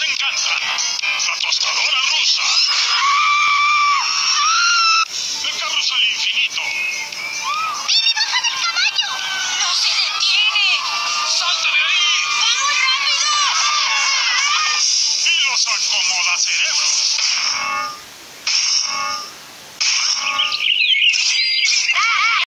nos encantan. La tostadora rusa. El carrusel infinito. ¡Billy, baja del caballo! ¡No se detiene! ¡Salta de ahí! ¡Vamos rápido! Y los acomoda cerebros.